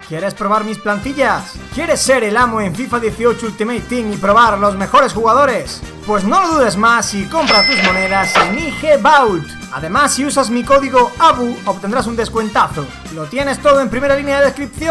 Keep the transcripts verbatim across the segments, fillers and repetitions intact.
¿Quieres probar mis plantillas? ¿Quieres ser el amo en FIFA dieciocho Ultimate Team y probar los mejores jugadores? Pues no lo dudes más y compra tus monedas en I G Vault. Además, si usas mi código A B U obtendrás un descuentazo. Lo tienes todo en primera línea de descripción.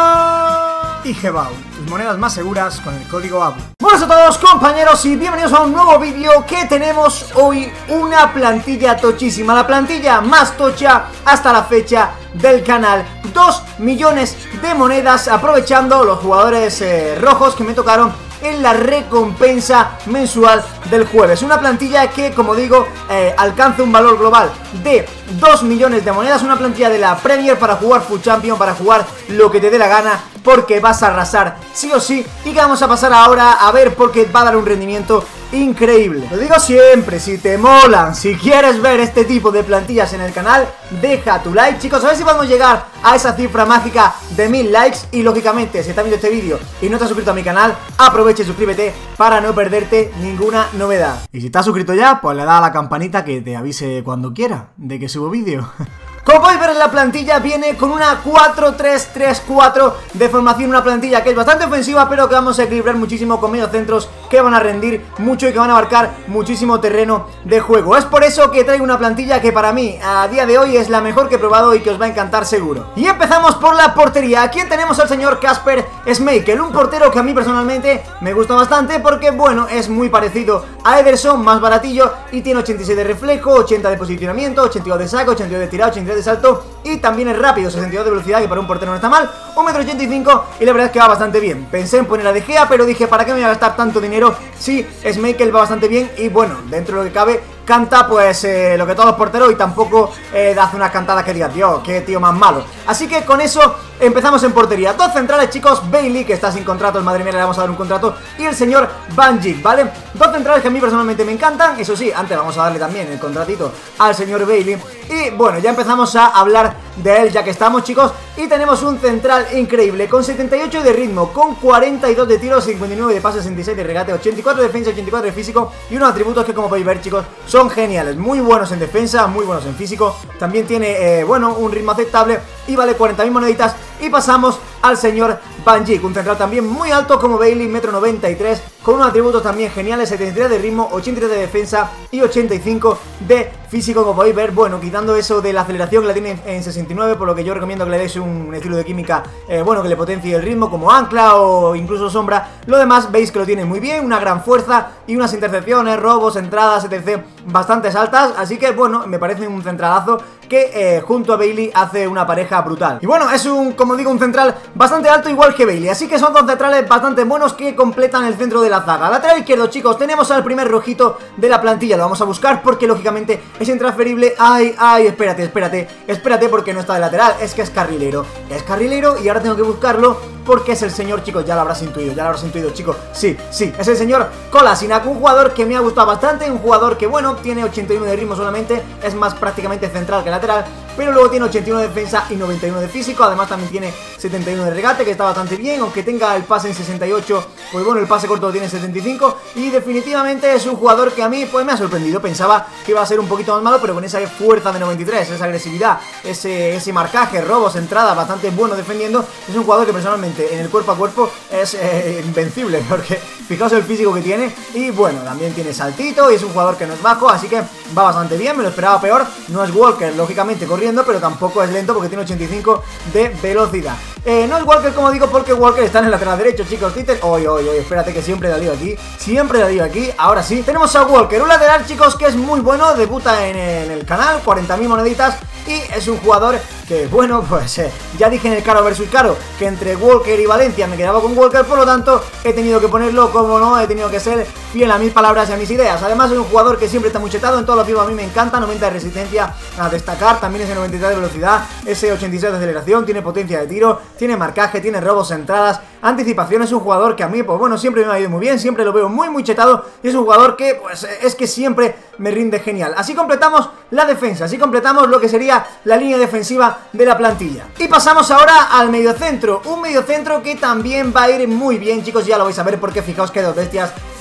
I G Vault, tus monedas más seguras con el código A B U. Buenas a todos, compañeros, y bienvenidos a un nuevo vídeo que tenemos hoy una plantilla tochísima, la plantilla más tocha hasta la fecha del canal. Dos millones de monedas aprovechando los jugadores eh, rojos que me tocaron en la recompensa mensual del jueves. Una plantilla que, como digo, eh, alcanza un valor global de dos millones de monedas. Una plantilla de la Premier para jugar Full Champion, para jugar lo que te dé la gana, porque vas a arrasar sí o sí. Y que vamos a pasar ahora a ver, porque va a dar un rendimiento increíble. Lo digo siempre, si te molan, si quieres ver este tipo de plantillas en el canal, deja tu like, chicos, a ver si podemos llegar a esa cifra mágica de mil likes. Y lógicamente, si estás viendo este vídeo y no te has suscrito a mi canal, aprovecha y suscríbete para no perderte ninguna novedad. Y si estás suscrito ya, pues le da a la campanita que te avise cuando quiera de que subo vídeo. Como podéis ver en la plantilla, viene con una cuatro tres tres cuatro de formación. Una plantilla que es bastante ofensiva, pero que vamos a equilibrar muchísimo con mediocentros que van a rendir mucho y que van a abarcar muchísimo terreno de juego. Es por eso que traigo una plantilla que para mí a día de hoy es la mejor que he probado y que os va a encantar seguro. Y empezamos por la portería. Aquí tenemos al señor Kasper Schmeichel, un portero que a mí personalmente me gusta bastante porque, bueno, es muy parecido a Ederson, más baratillo, y tiene ochenta y seis de reflejo, ochenta de posicionamiento, ochenta y dos de saco, ochenta y dos de tirado, ochenta y dos de salto, y también es rápido, sesenta y dos de velocidad, que para un portero no está mal, un metro ochenta y cinco, y la verdad es que va bastante bien. Pensé en poner a De Gea, pero dije, ¿para qué me voy a gastar tanto dinero si Schmeichel va bastante bien? Y bueno, dentro de lo que cabe, canta pues eh, lo que todos los porteros, y tampoco eh, hace unas cantadas que digas, Dios, qué tío más malo. Así que con eso empezamos en portería. Dos centrales, chicos, Bailey, que está sin contrato, madre mía, le vamos a dar un contrato, y el señor Van Dijk, ¿vale? Dos centrales que a mí personalmente me encantan. Eso sí, antes vamos a darle también el contratito al señor Bailey. Y bueno, ya empezamos a hablar de él, ya que estamos, chicos. Y tenemos un central increíble, con setenta y ocho de ritmo, con cuarenta y dos de tiro, cincuenta y nueve de pase, sesenta y seis de regate, ochenta y cuatro de defensa, ochenta y cuatro de físico, y unos atributos que, como podéis ver, chicos, son geniales. Muy buenos en defensa, muy buenos en físico. También tiene, eh, bueno, un ritmo aceptable y vale cuarenta mil moneditas. Y pasamos al señor Van Dijk, un central también muy alto como Bailey, metro noventa y tres, con unos atributos también geniales, setenta y tres de ritmo, ochenta y tres de defensa y ochenta y cinco de físico, como podéis ver. Bueno, quitando eso de la aceleración, que la tiene en sesenta y nueve, por lo que yo recomiendo que le deis un estilo de química, eh, bueno, que le potencie el ritmo, como ancla o incluso sombra. Lo demás veis que lo tiene muy bien, una gran fuerza y unas intercepciones, robos, entradas, etcétera, bastante altas. Así que bueno, me parece un centralazo que eh, junto a Bailey hace una pareja brutal. Y bueno, es un, como digo, un central bastante alto, igual que Bailey. Así que son dos centrales bastante buenos que completan el centro de la zaga. Lateral izquierdo, chicos, tenemos al primer rojito de la plantilla. Lo vamos a buscar porque lógicamente es intransferible. Ay, ay, espérate, espérate, espérate, porque no está de lateral, es que es carrilero. Es carrilero y ahora tengo que buscarlo porque es el señor, chicos, ya lo habrás intuido, ya lo habrás intuido, chicos. Sí, sí, es el señor Kolasinac, un jugador que me ha gustado bastante, un jugador que, bueno, tiene ochenta y uno de ritmo solamente, es más prácticamente central que lateral, pero luego tiene ochenta y uno de defensa y noventa y uno de físico. Además también tiene setenta y uno de regate, que está bastante bien, aunque tenga el pase en sesenta y ocho, pues bueno, el pase corto lo tiene en setenta y cinco. Y definitivamente es un jugador que a mí pues me ha sorprendido. Pensaba que iba a ser un poquito más malo, pero con esa fuerza de noventa y tres, esa agresividad, ese, ese marcaje, robos, entradas, bastante bueno defendiendo, es un jugador que personalmente en el cuerpo a cuerpo es eh, invencible, porque fijaos el físico que tiene. Y bueno, también tiene saltito y es un jugador que no es bajo, así que va bastante bien, me lo esperaba peor. No es Walker, lógicamente, corriendo, pero tampoco es lento porque tiene ochenta y cinco de velocidad. Eh, no es Walker, como digo, porque Walker está en el lateral derecho, chicos. Twitter, oye, oye, oye, espérate, que siempre la lío aquí, siempre la lío aquí. Ahora sí, tenemos a Walker, un lateral, chicos, que es muy bueno, debuta en, en el canal, cuarenta mil moneditas. Y es un jugador que, bueno, pues eh, ya dije en el Caro versus Caro que entre Walker y Valencia me quedaba con Walker, por lo tanto he tenido que ponerlo, como no, he tenido que ser fiel a mis palabras y a mis ideas. Además es un jugador que siempre está muy chetado, en todos los FIFA a mí me encanta, noventa de resistencia a destacar, también ese noventa y tres de velocidad, ese ochenta y seis de aceleración, tiene potencia de tiro, tiene marcaje, tiene robos, entradas, anticipación. Es un jugador que a mí, pues bueno, siempre me ha ido muy bien, siempre lo veo muy muy chetado, y es un jugador que, pues, es que siempre me rinde genial. Así completamos la defensa, así completamos lo que sería la línea defensiva de la plantilla. Y pasamos ahora al mediocentro, un mediocentro que también va a ir muy bien, chicos, ya lo vais a ver porque fijaos que dos bestias.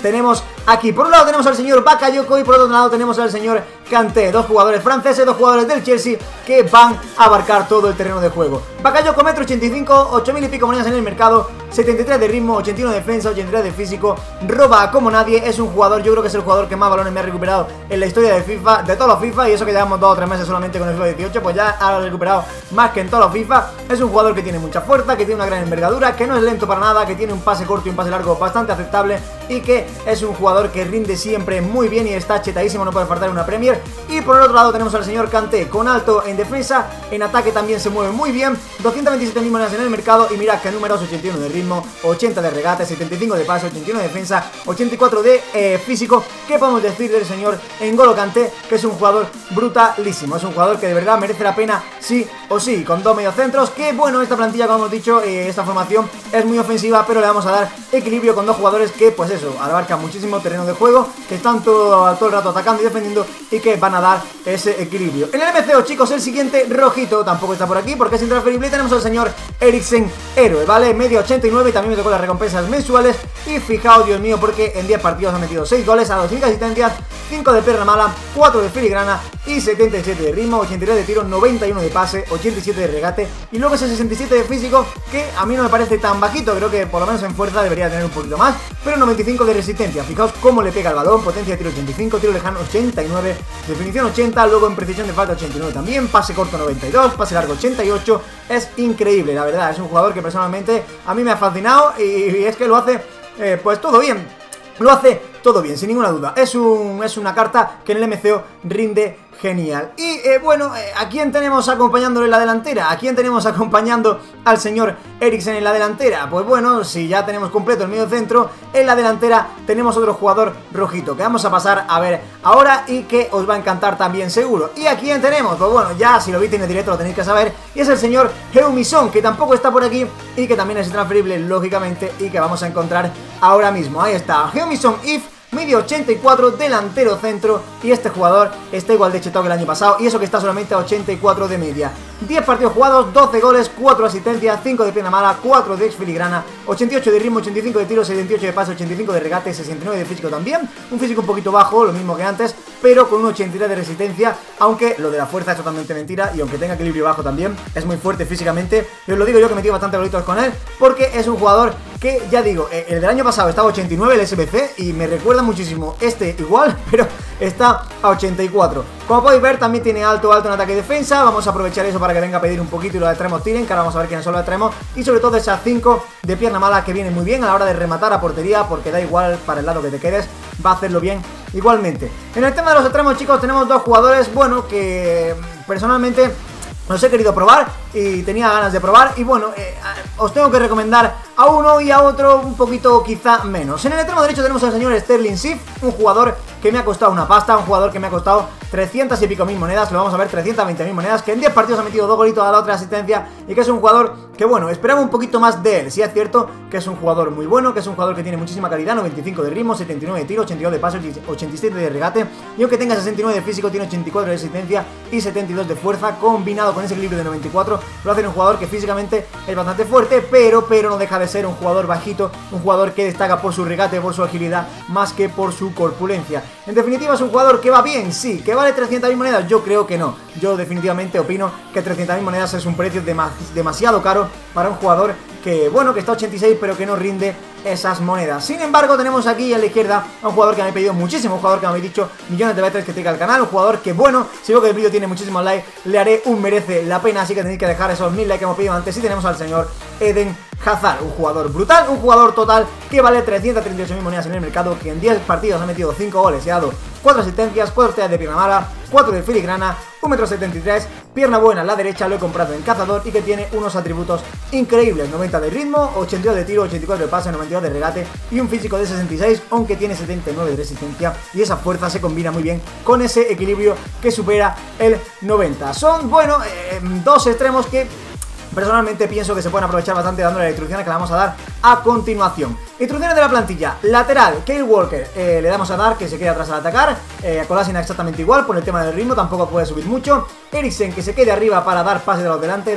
tenemos aquí. Por un lado tenemos al señor Bakayoko y por otro lado tenemos al señor Kanté, dos jugadores franceses, dos jugadores del Chelsea que van a abarcar todo el terreno de juego. Bakayoko, metro ochenta y cinco, ocho mil y pico monedas en el mercado, setenta y tres de ritmo, ochenta y uno de defensa, ochenta y tres de físico, roba como nadie, es un jugador, yo creo que es el jugador que más balones me ha recuperado en la historia de FIFA, de todos los FIFA, y eso que llevamos dos o tres meses solamente con el FIFA dieciocho, pues ya ha recuperado más que en todos los FIFA. Es un jugador que tiene mucha fuerza, que tiene una gran envergadura, que no es lento para nada, que tiene un pase corto y un pase largo bastante aceptable y que es un jugador que rinde siempre muy bien y está chetadísimo, no puede faltar una Premier. Y por el otro lado tenemos al señor Kanté, con alto en defensa, en ataque también se mueve muy bien, doscientas veintisiete mil monedas en el mercado y mirad que números, ochenta y uno de ritmo, ochenta de regate, setenta y cinco de pase, ochenta y uno de defensa, ochenta y cuatro de eh, físico. ¿Qué podemos decir del señor N'Golo Kanté? Que es un jugador brutalísimo, es un jugador que de verdad merece la pena sí o sí, con dos mediocentros, que bueno, esta plantilla, como hemos dicho, eh, esta formación es muy ofensiva, pero le vamos a dar equilibrio con dos jugadores que, pues eso, abarcan muchísimo terreno de juego, que están todo, todo el rato atacando y defendiendo y que van a dar ese equilibrio. En el M C O, chicos, el siguiente rojito tampoco está por aquí porque es intransferible. Tenemos al señor Eriksen, héroe, ¿vale? Medio ochenta y nueve, también me tocó las recompensas mensuales y fijaos, Dios mío, porque en diez partidos ha metido seis goles, ha dado cinco asistencias, cinco de perna mala, cuatro de filigrana y setenta y siete de ritmo, ochenta y tres de tiro, noventa y uno de pase, ochenta y siete de regate y luego ese sesenta y siete de físico, que a mí no me parece tan bajito, creo que por lo menos en fuerza debería tener un poquito más, pero noventa y cinco de resistencia. Fijaos cómo le pega el balón, potencia de tiro ochenta y cinco, tiro lejano ochenta y nueve, definición ochenta, luego en precisión de falta ochenta y nueve también, pase corto noventa y dos, pase largo ochenta y ocho, es increíble, la verdad, es un jugador que personalmente a mí me ha fascinado y, y es que lo hace eh, pues todo bien, lo hace todo bien, sin ninguna duda. Es, un, es una carta que en el M C O rinde genial. Y eh, bueno, eh, ¿a quién tenemos acompañándolo en la delantera? ¿A quién tenemos acompañando al señor Eriksen en la delantera? Pues bueno, si ya tenemos completo el medio centro, en la delantera tenemos otro jugador rojito que vamos a pasar a ver ahora y que os va a encantar también seguro. ¿Y a quién tenemos? Pues bueno, ya si lo viste en el directo lo tenéis que saber, y es el señor Heung-min Son, que tampoco está por aquí y que también es transferible lógicamente y que vamos a encontrar ahora mismo. Ahí está, Heung-min Son If, medio ochenta y cuatro, delantero centro, y este jugador está igual de chetado que el año pasado, y eso que está solamente a ochenta y cuatro de media. diez partidos jugados, doce goles, cuatro asistencias, cinco de pierna mala, cuatro de ex filigrana, ochenta y ocho de ritmo, ochenta y cinco de tiro, setenta y ocho de pase, ochenta y cinco de regate, sesenta y nueve de físico también, un físico un poquito bajo, lo mismo que antes, pero con un ochenta y tres de resistencia, aunque lo de la fuerza es totalmente mentira, y aunque tenga equilibrio bajo también, es muy fuerte físicamente, y os lo digo yo que he metido bastante golitos con él, porque es un jugador que, ya digo, el del año pasado estaba a ochenta y nueve el S B C, y me recuerda muchísimo este igual, pero está a ochenta y cuatro. Como podéis ver, también tiene alto, alto en ataque y defensa. Vamos a aprovechar eso para que venga a pedir un poquito y los extremos tiren, que ahora vamos a ver quiénes son los extremos. Y sobre todo esas cinco de pierna mala que vienen muy bien a la hora de rematar a portería, porque da igual para el lado que te quedes, va a hacerlo bien igualmente. En el tema de los extremos, chicos, tenemos dos jugadores, bueno, que personalmente los he querido probar y tenía ganas de probar. Y bueno, eh, os tengo que recomendar a uno y a otro un poquito quizá menos. En el extremo derecho tenemos al señor Sterling Sif, un jugador que me ha costado una pasta, un jugador que me ha costado trescientas y pico mil monedas, lo vamos a ver, trescientas veinte mil monedas, que en diez partidos ha metido dos golitos a la otra asistencia y que es un jugador que, bueno, esperaba un poquito más de él. Sí es cierto que es un jugador muy bueno, que es un jugador que tiene muchísima calidad, noventa y cinco de ritmo, setenta y nueve de tiro, ochenta y dos de pase, ochenta y siete de regate, y aunque tenga sesenta y nueve de físico, tiene ochenta y cuatro de resistencia y setenta y dos de fuerza, combinado con ese equilibrio de noventa y cuatro, lo hace un jugador que físicamente es bastante fuerte, pero, pero no deja de ser un jugador bajito, un jugador que destaca por su regate, por su agilidad, más que por su corpulencia. En definitiva, es un jugador que va bien, sí, que vale trescientas mil monedas, yo creo que no. Yo definitivamente opino que trescientas mil monedas es un precio demas demasiado caro para un jugador que, bueno, que está a ochenta y seis, pero que no rinde esas monedas. Sin embargo, tenemos aquí a la izquierda a un jugador que me ha pedido muchísimo, un jugador que me habéis dicho millones de veces que traiga al canal, un jugador que, bueno, si veo que el vídeo tiene muchísimos likes, le haré un merece la pena, así que tenéis que dejar esos mil likes que hemos pedido antes. Y tenemos al señor Eden Hazard, un jugador brutal, un jugador total que vale trescientas treinta y ocho mil monedas en el mercado, que en diez partidos ha metido cinco goles y ha dado cuatro asistencias, cuatro teas de pierna mala, cuatro de filigrana, un metro setenta y tres, pierna buena a la derecha, lo he comprado en cazador y que tiene unos atributos increíbles, noventa de ritmo, ochenta y dos de tiro, ochenta y cuatro de pase, noventa y dos de regate y un físico de sesenta y seis, aunque tiene setenta y nueve de resistencia, y esa fuerza se combina muy bien con ese equilibrio que supera el noventa. Son, bueno, eh, dos extremos que personalmente pienso que se pueden aprovechar bastante dándole las instrucciones que le vamos a dar a continuación. Instrucciones de la plantilla. Lateral, Kyle Walker, eh, le damos a dar que se quede atrás al atacar. eh, Kolasinac exactamente igual, por el tema del ritmo tampoco puede subir mucho. Eriksen, que se quede arriba para dar pase de los delanteros.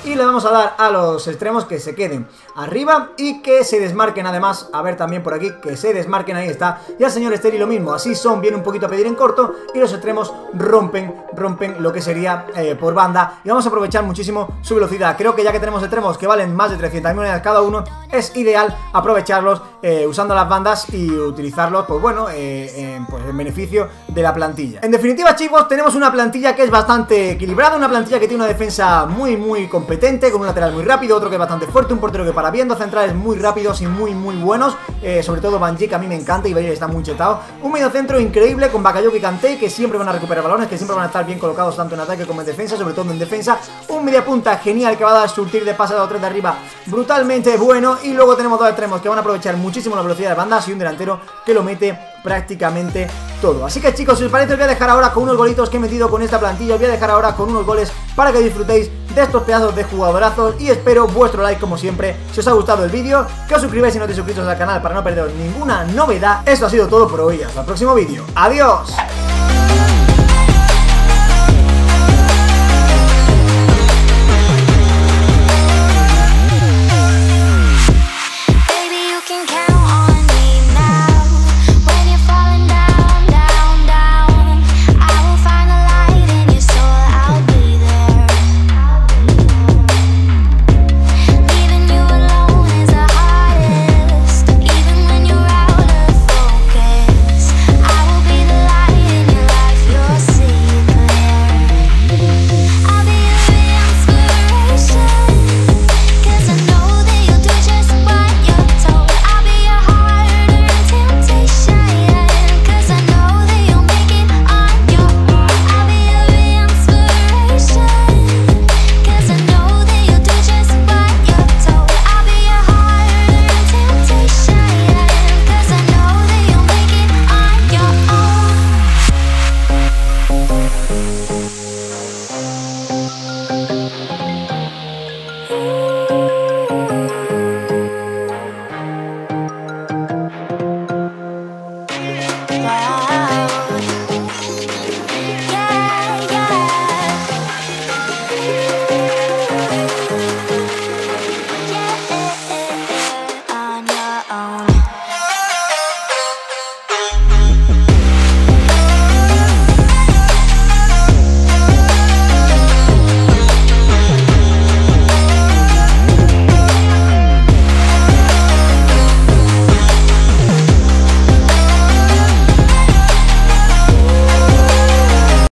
y le vamos a dar a los extremos que se queden arriba y que se desmarquen además, a ver también por aquí, que se desmarquen, ahí está. Y al señor Steli lo mismo, así Son viene un poquito a pedir en corto y los extremos rompen, rompen lo que sería eh, por banda, y vamos a aprovechar muchísimo su velocidad. Creo que ya que tenemos extremos que valen más de trescientas mil monedas cada uno, es ideal aprovecharlos eh, usando las bandas y utilizarlos, pues bueno, eh, en, pues en beneficio de la plantilla. En definitiva, chicos, tenemos una plantilla que es bastante equilibrada, una plantilla que tiene una defensa muy muy competente, con un lateral muy rápido, otro que es bastante fuerte, un portero que para bien, dos centrales muy rápidos y muy muy buenos, eh, sobre todo Van Dijk, a mí me encanta, y Bailey está muy chetado, un medio centro increíble con Bakayoko y Kanté, que siempre van a recuperar balones, que siempre van a estar bien colocados tanto en ataque como en defensa, sobre todo en defensa, un media punta genial que va a dar surtir de pase a los tres de arriba brutalmente bueno, y luego tenemos dos extremos que van a aprovechar muchísimo la velocidad de bandas y un delantero que lo mete prácticamente todo. Así que, chicos, si os parece, os voy a dejar ahora con unos golitos que he metido con esta plantilla, os voy a dejar ahora con unos goles para que disfrutéis de estos pedazos de jugadorazos, y espero vuestro like como siempre si os ha gustado el vídeo, que os suscribáis si no estáis suscritos al canal para no perderos ninguna novedad. Esto ha sido todo por hoy, hasta el próximo vídeo, adiós.